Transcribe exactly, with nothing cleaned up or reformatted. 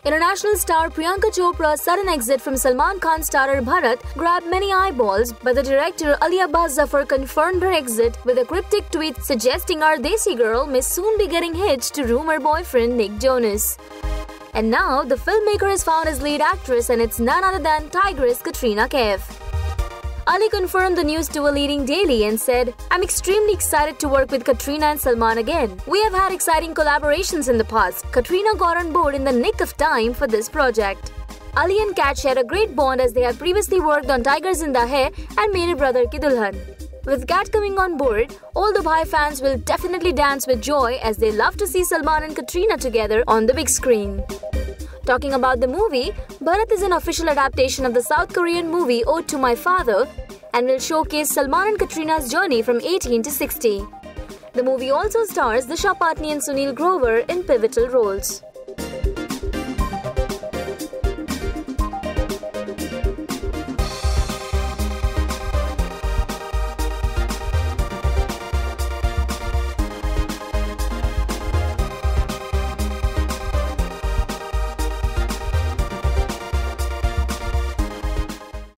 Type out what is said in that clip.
International star Priyanka Chopra's sudden exit from Salman Khan's starrer Bharat grabbed many eyeballs, but the director Ali Abbas Zafar confirmed her exit with a cryptic tweet suggesting our Desi girl may soon be getting hitched to rumor boyfriend Nick Jonas. And now, the filmmaker has found his lead actress, and it's none other than Tigress Katrina Kaif. Ali confirmed the news to a leading daily and said, "I'm extremely excited to work with Katrina and Salman again. We have had exciting collaborations in the past. Katrina got on board in the nick of time for this project." Ali and Kat shared a great bond as they had previously worked on Tiger Zinda Hai and Mere Brother Ki Dulhan. With Kat coming on board, all the Bhai fans will definitely dance with joy as they love to see Salman and Katrina together on the big screen. Talking about the movie, Bharat is an official adaptation of the South Korean movie Ode to My Father and will showcase Salman and Katrina's journey from eighteen to sixty. The movie also stars Disha Patni and Sunil Grover in pivotal roles.